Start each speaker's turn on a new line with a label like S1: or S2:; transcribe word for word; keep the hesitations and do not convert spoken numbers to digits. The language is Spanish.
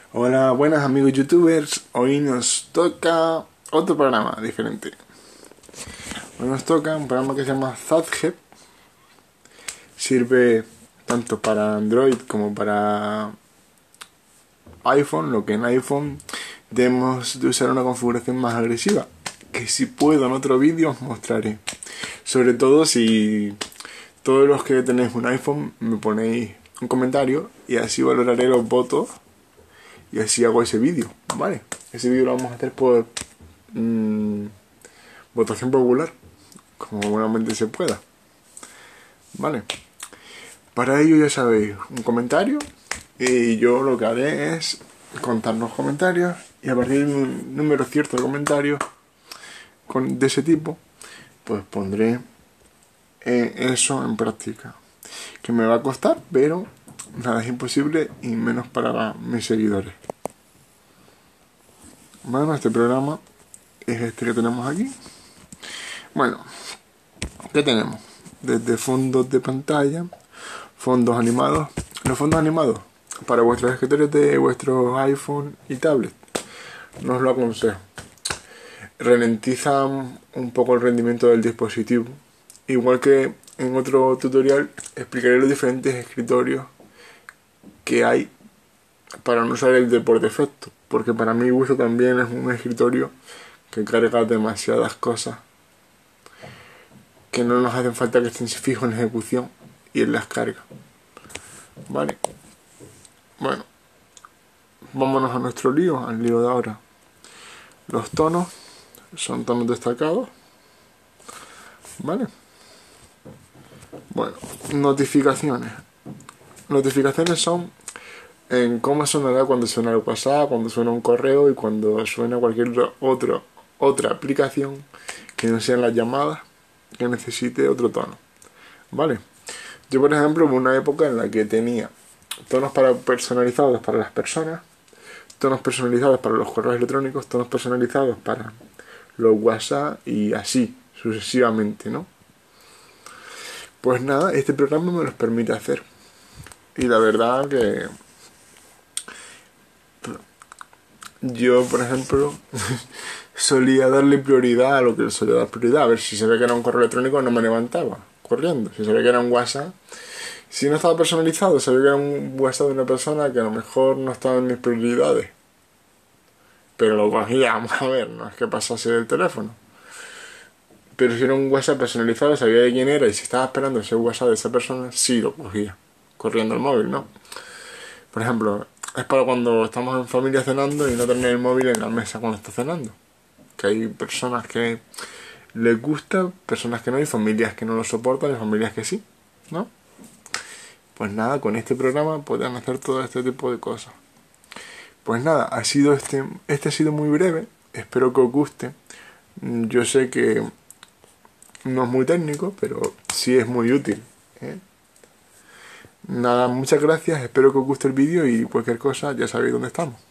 S1: Hola, buenas amigos youtubers. Hoy nos toca otro programa diferente. Hoy nos toca un programa que se llama Zadgep. Sirve tanto para Android como para iPhone, lo que en iPhone debemos de usar una configuración más agresiva, que si puedo en otro vídeo os mostraré. Sobre todo si todos los que tenéis un iPhone me ponéis un comentario y así valoraré los votos y así hago ese vídeo, ¿vale? Ese vídeo lo vamos a hacer por mmm, votación popular, como buenamente se pueda, ¿vale? Para ello ya sabéis, un comentario, y yo lo que haré es contar los comentarios y a partir de un número cierto de comentarios con, de ese tipo, pues pondré eh, eso en práctica, que me va a costar, pero nada es imposible y menos para mis seguidores. Bueno, este programa es este que tenemos aquí. Bueno, ¿qué tenemos? Desde fondos de pantalla, fondos animados. Los fondos animados para vuestros escritorios de vuestros iPhone y tablet, no os lo aconsejo. Ralentizan un poco el rendimiento del dispositivo. Igual que en otro tutorial explicaré los diferentes escritorios que hay para no usar el de por defecto, porque para mi gusto también es un escritorio que carga demasiadas cosas que no nos hacen falta que estén fijos en ejecución y en las cargas. Vale, bueno, vámonos a nuestro lío, al lío de ahora. Los tonos son tonos destacados, vale. Bueno, notificaciones. Notificaciones son en cómo sonará cuando suena el WhatsApp, cuando suena un correo y cuando suena cualquier otro, otra aplicación que no sean las llamadas que necesite otro tono, ¿vale? Yo, por ejemplo, hubo una época en la que tenía tonos para personalizados para las personas, tonos personalizados para los correos electrónicos, tonos personalizados para los WhatsApp y así sucesivamente, ¿no? Pues nada, este programa me los permite hacer. Y la verdad que yo, por ejemplo, solía darle prioridad a lo que le solía dar prioridad. A ver, si se ve que era un correo electrónico no me levantaba corriendo. Si se ve que era un WhatsApp, si no estaba personalizado, se ve que era un WhatsApp de una persona que a lo mejor no estaba en mis prioridades, pero lo cogía, vamos a ver, no es que pasase del teléfono. Pero si era un WhatsApp personalizado, sabía de quién era y si estaba esperando ese WhatsApp de esa persona, sí lo cogía, corriendo el móvil, ¿no? Por ejemplo, es para cuando estamos en familia cenando y no tener el móvil en la mesa cuando está cenando. Que hay personas que les gusta, personas que no, y familias que no lo soportan y familias que sí, ¿no? Pues nada, con este programa pueden hacer todo este tipo de cosas. Pues nada, ha sido este, este ha sido muy breve, espero que os guste. Yo sé que no es muy técnico, pero sí es muy útil, ¿eh? Nada, muchas gracias, espero que os guste el vídeo y cualquier cosa ya sabéis dónde estamos.